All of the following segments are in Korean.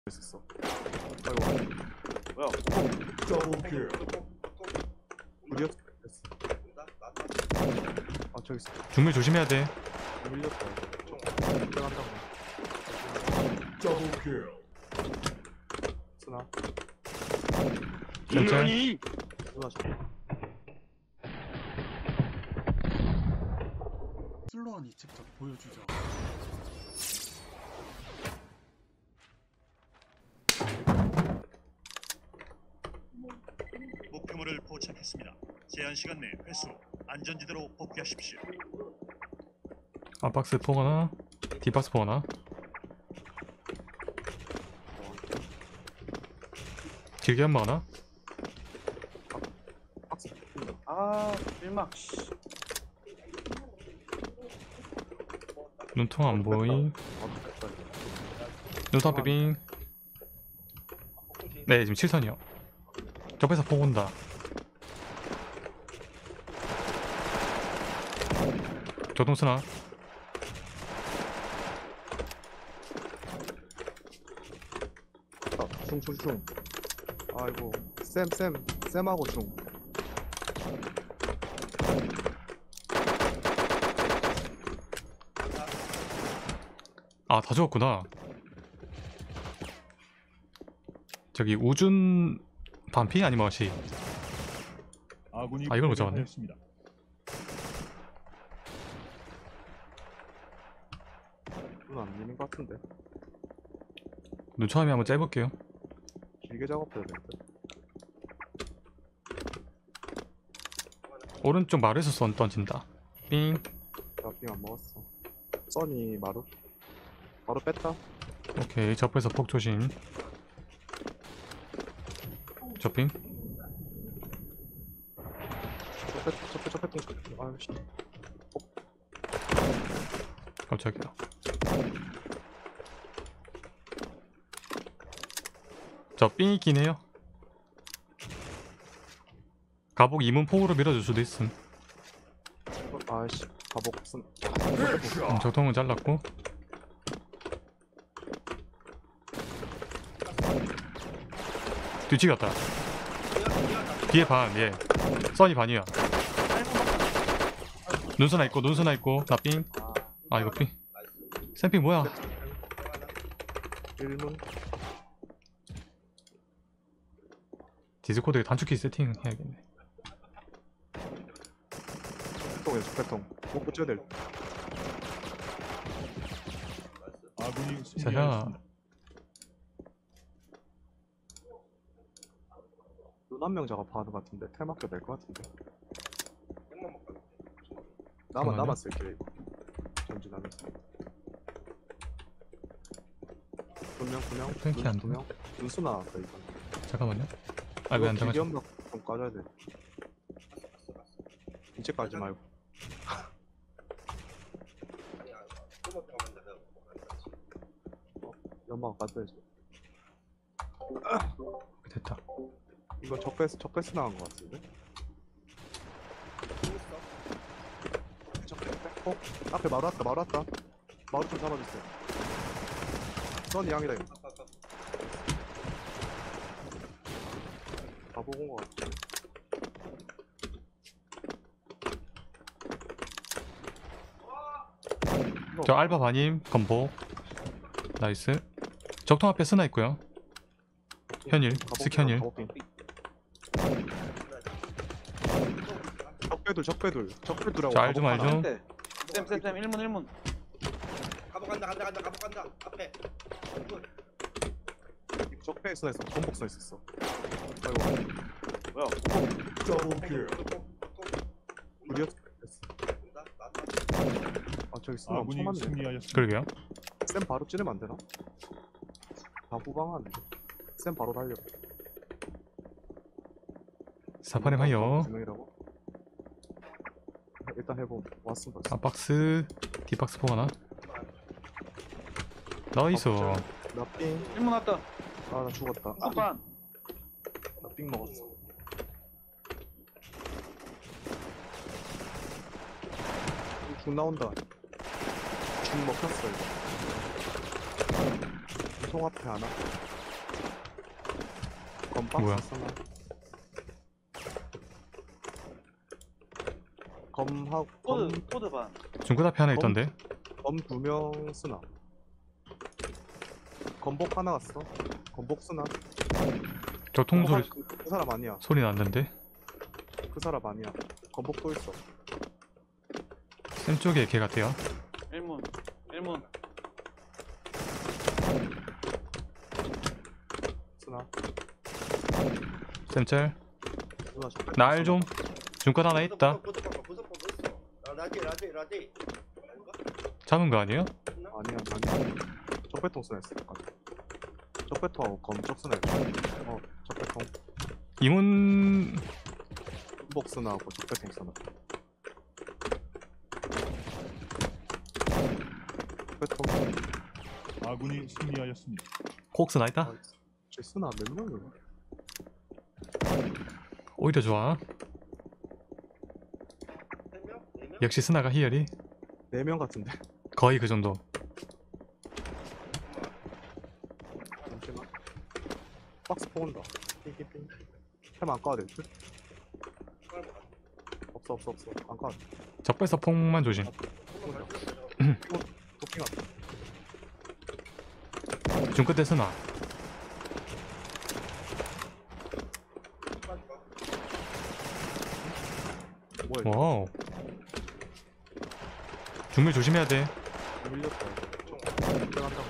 있었어. 아이고. 뭐야? 더블킬. 우리였어. 아 저기 있어. 중매 조심해야 돼. 물렸다. 들어간다고. 더블킬. 쓰나? 일년이 쓰나 저. 슬로원이 직접 보여주죠. 목표물을 포착했습니다. 제한 시간 내 회수, 안전지대로 복귀하십시오. 앞박스 포거나 뒷박스 포거나 길게 한 마나? 아 일막. 눈통 안 보이. 눈통 앞에 빙. 네 지금 7선이요. 옆에서 포 온다. 조동스나 중중중. 아이고 쌤하고 중. 아 다 죽었구나. 저기 우준 반피 아니면 어시. 아군이 아, 이걸 못 잡았네. 패배하였습니다. 눈안 미는 것 같은데. 눈처음에 한번 째볼게요. 길게 작업해야 되는데. 오른쪽 마루에서 쏜 던진다. 삥. 나빙 안 먹었어. 써니 마루. 바로 뺐다. 오케이 접에서 폭 조심. 접빙. 저 뺐. 아유 씨. 깜짝이야. 저 삥 있긴 해요. 가복 이문 폭으로 밀어줄 수도 있음. 아이씨. 가복 쓴. 적통은 잘랐고. 뒤치 갔다. 뒤에 반, 예. 써니 반이야. 눈수나 있고, 나 삥. 아, 이거 삥. 샘핑 뭐야? 1문. 디스코드에 단축키 세팅 해야겠네. 적배통에 적배통. 못 붙여야 될. 아군이 자자. 승리하였습니다. 눈 한 명 작업하는 것 같은데. 텔 맡겨 될 것 같은데. 남았을게 이거. 전진하면서. 분명. 탱키 안 명. 눈수나 아까 이거. 잠깐만요. 아, 왜 안 길게 들어가지? 연막 좀 까줘야 돼. 이제 까지 말고. 연막 까줘야지. 됐다. 이거 적배스 나간 것 같은데? 적배 뺐고. 앞에 마루 왔다. 마루 좀 잡아주세요. 써니 양이다 이거. 다 보고 온 것 같은데? 저 알바 반임 건보. 나이스. 적통 앞에 스나 있고요. 현일, 스현일. 적배둘하고 적배둘. 저 알좀 알좀. 쌤 1문 가복 간다 앞에 적배에 스나 있어. 전복 스나 있었어. 아이고. 뭐야? 더블킬. 우리였어. 아 저기 스나 아군이 엄청 많네. 승리하였습니다. 그러게요. 쌤 바로 찌르면 안 되나? 다 후방하는데. 쌤 바로 달려. 사파렘 하여. 두 명이라고? 일단 해보. 왔습니다. 앞박스, 뒷박스 포 하나. 나이스. 나 삥. 1문 왔다. 아 나 죽었다. 반 나 삥 먹었어. 죽 나온다. 죽 먹혔어 이거. 통 앞에 하나. 검박스 뭐야? 쓰나? 검하고 코드 반. 중끝 앞에 하나 있던데. 검 2명 쓰나? 검복 하나 갔어. 검복 쓰나? 교통 소리 그 사람 아니야. 소리 났는데. 그 사람 아니야. 검복 또 있어. 쌤 쪽에 걔 같아요. 1문. 1문. 쓰나? 쌤 짤. 누나 저- 날 좀. 중끝 하나 있다. 부서 뭐 있어? 라디. 아닌가? 잡은 거 아니에요? 아니야. 적배통 쓰나 했어. 적배통하고 검적 쓰나 했어. 적배통. 이문 검복 쓰나 하고 적배통 쓰나. 적배통. 아군이 승리하였습니다. 콕스 나 있다. 쟤 쓰나 몇 명이야? 오히려 좋아. 3명? 4명? 역시 스나가 희열이 4명 같은데. 거의 그 정도. 잠시만. 박스 포온다. 삥삥삥. 템안 까야 될 듯? 없어. 안 까야 돼. 적배서 폭만 조심. 도핑 왔다. 중끝에 스나. 뭐야? 와우. 중밀 조심해야 돼. 밀렸다. 들어간다고.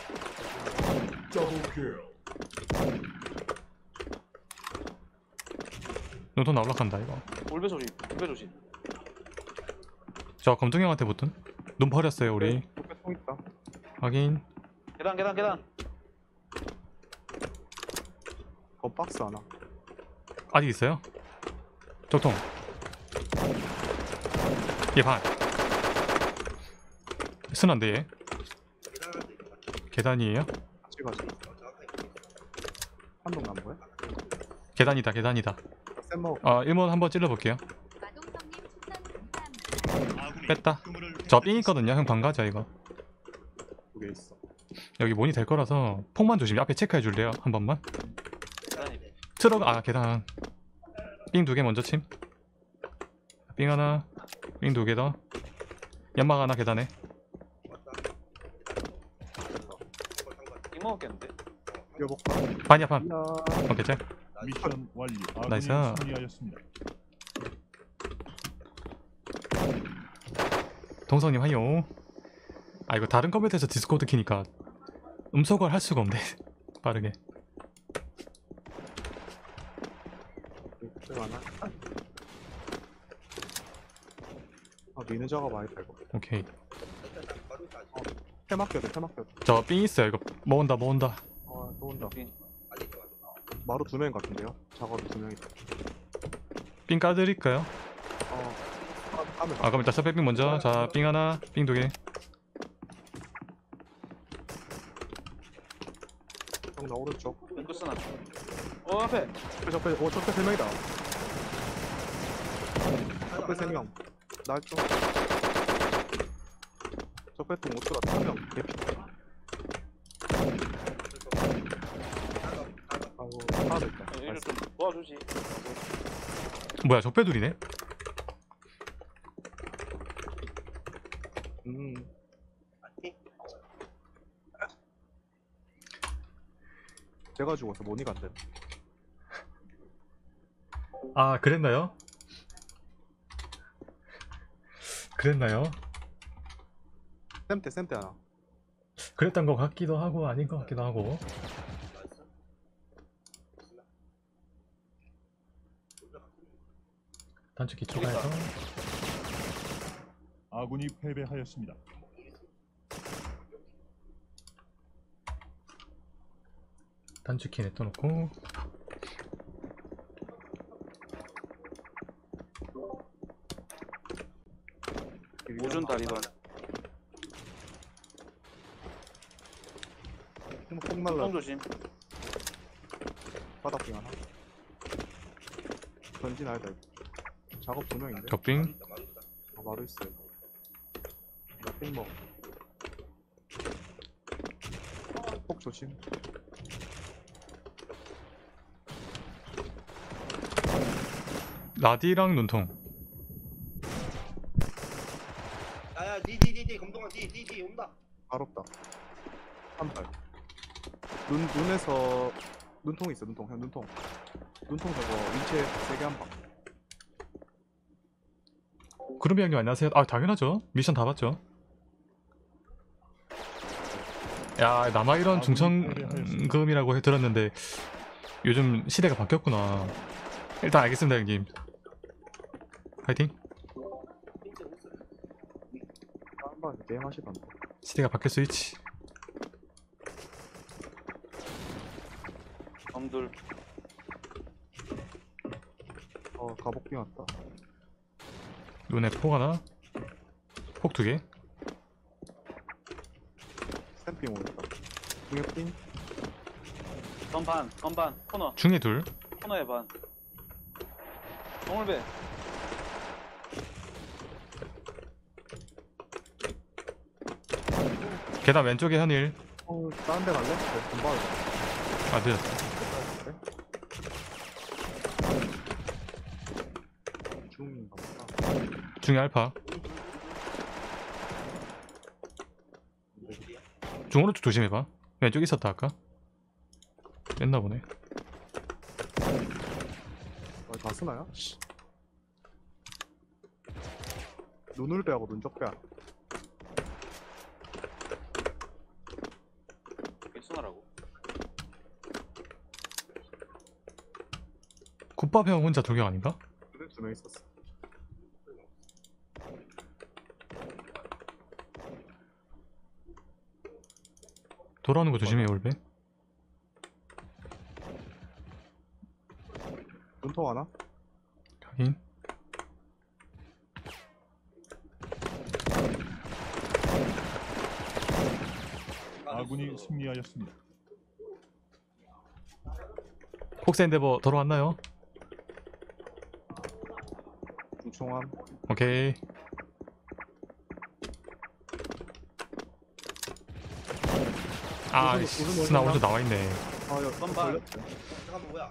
더블 킬. 노돈 나올락한다 이거. 올배 조심. 올배 조심. 저 검둥이 형한테 붙은. 눈 버렸어요 우리. 도배통 있다. 확인. 계단. 박스 하나. 아직 있어요? 적통. 얘 반. 스나인데 얘. 계단이에요? 같이 가자. 한동 난 거야? 계단이다. 쌤 먹어. 1번 한번 찔러볼게요. 마동성님 추천 감사합니다. 아군이 뺐다. 그물을 저 삥 있거든요. 형 반가자 이거. 2개 있어. 여기 몬이 될 거라서 폭만 조심. 앞에 체크해 줄래요? 한 번만. 계단이래. 트럭 계단. 삥 2개 먼저 침. 삥 하나. 삥 2개 더. 연막 하나 계단에. 이 먹었겠는데? 뛰어볼까? 반이야 반. 야. 오케이 짤. 미션 완료. 아군이 나이스. 승리하였습니다. 동성님 하요. 이거 다른 컴퓨터에서 디스코드 키니까 음소거를 할 수가 없네. 빠르게. 들어가나? 미는 작업 많이 되고. 오케이. 템 아껴야 돼. 저 삥 있어요. 이거 모은다. 또 온다. 여기. 마루 2명 같은데요? 작업이 2명이다. 삥 까드릴까요? 까면 그럼 일단 서백빙 먼저. 자, 삥 하나, 삥 2개. 나 오른쪽. 왼쪽 쓰나. 앞에. 적배 3명이다. 적배 3명. 날 좀. 적배통 못 들어왔다. 1명. 개피. 아이고, 하나 있다. 이를 좀 도와주지. 뭐야, 적배둘이네? 제가 죽어서 모니가 안 돼. 그랬나요? 쌤때 하나. 그랬던 것 같기도 하고 아닌 것 같기도 하고. 단축키 추가해서 아군이 패배하였습니다. 단축키 냅둬놓고. 오준 다리던. 폭 날라. 똥 조심. 바닥빙 하나. 전진 아니다. 이거. 작업 2명인데. 격빙. 바로 있어요. 나삥 먹어. 폭 조심. 라디랑 눈통. 야야 D 검동아 D 온다. 바로 없다. 한발. 눈에서 눈통 있어. 눈통 형 눈통. 눈통 저거 위치에 세게 한 방. 구름이 형님 안녕하세요. 아 당연하죠. 미션 다 봤죠. 야 남아 이런 중천금이라고 들었는데 요즘 시대가 바뀌었구나. 일단 알겠습니다 형님. 파이팅. 한방 게임 하시던데. 시대가 바뀔 수 있지. 검둘. 가복빙 왔다. 눈에 폭 하나. 폭 2개. 스탬핑 오겠다. 중에 핀. 건반 코너 중에 둘. 코너에 반. 동물배. 계단 왼쪽에 현일. 다른 데 갈래? 네, 돈 받아. 아 늦었다. 중인가 보다. 중에 알파. 중 오른쪽 조심해봐. 왼쪽에 있었다 아까. 뺐나 보네. 다 쓰나요? 눈을 빼하고 눈적 빼. 일순하라고. 국밥 형 혼자 돌격 아닌가? 눈에 2명 있었어. 돌아오는 거 조심해 올베. 눈통 하나? 확인. 아군이 승리하였습니다. 폭스 엔데버 돌아왔나요? 중총함. 오케이. 아 스나 오른쪽 나와있네. 아, 건반. 걸렸지. 잠깐만 뭐야?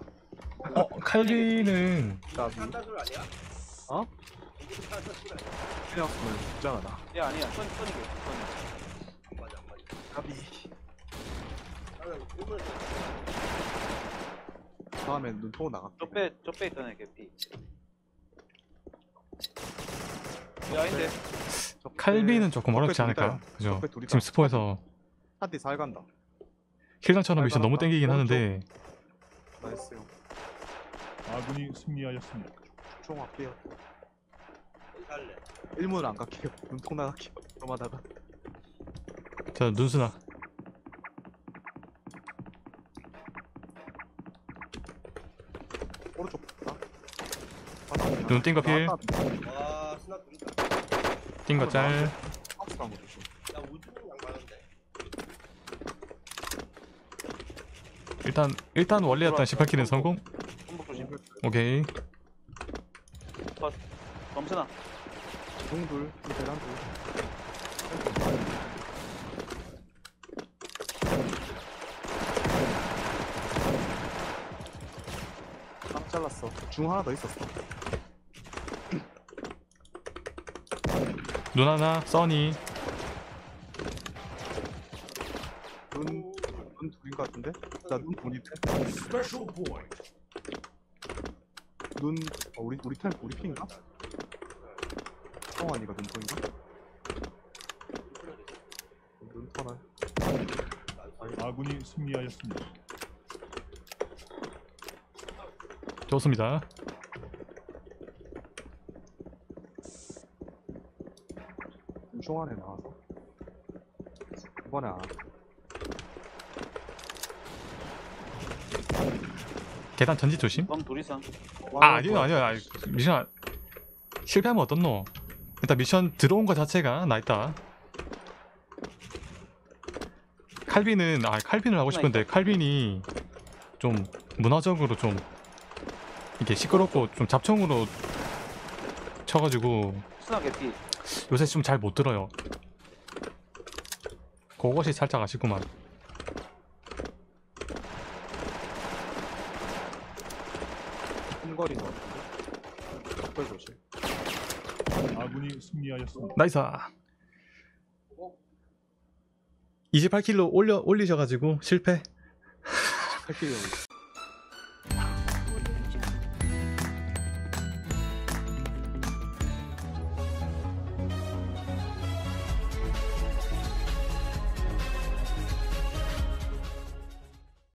칼비는 나비. 탄다 줄 아니야? 어? 이게 탄다 줄 아니야? 그냥 없으면 죽잖아. 야 아니야 선이게 선. 안 맞아. 가비. 나는 꿈을 다음엔 눈통 나갈게. 쪽배 있던 애 개피. 야 아닌데. 칼비는 조금 어렵지 않을까? 그죠? 적배 둘이다. 지금 스포에서 한디 살 간다. 킬당처럼 미션 너무 나갔다. 땡기긴 하는데 나이스 형. 아군이 승리하였습니다. 총 할게요. 어디 살래? 일문을 안 갈게요. 눈통 나갈게요. 그러다가 자 눈스나. 오른쪽 볼까? 눈 띵거 필. 와 스나 둘이다. 띵거 짤. 박스 한거 조심. 야 우주는 양반인데. 일단 원래였던 18킬은 성공. 손목 조심. 오케이. 검순아. 중둘, 계단 둘. 딱 잘랐어. 중 하나 더 있었어. 눈 하나 써니. 눈 둘인 것 같은데? 나눈 둘인데? 눈 우리 팀인가? 성환이가 눈통인가? 눈터널. 아군이 승리하였습니다. 좋습니다. 중 안에 나와서 이번에 안. 계단 전지 조심. 검 둘이상. 아니요 미션 실패하면 어떻노? 일단 미션 들어온 거 자체가 나있다. 칼빈은 칼빈을 하고 싶은데 칼빈이 좀 문화적으로 좀 이게 시끄럽고 좀 잡청으로 쳐가지고 스나 개피. 요새 좀 잘 못 들어요. 그것이 살짝 아쉽구만. 흠거리는 것 같은데? 닭발 조심. 아군이 승리하였습니다. 나이스. 28킬로 올리셔가지고 실패. 패키지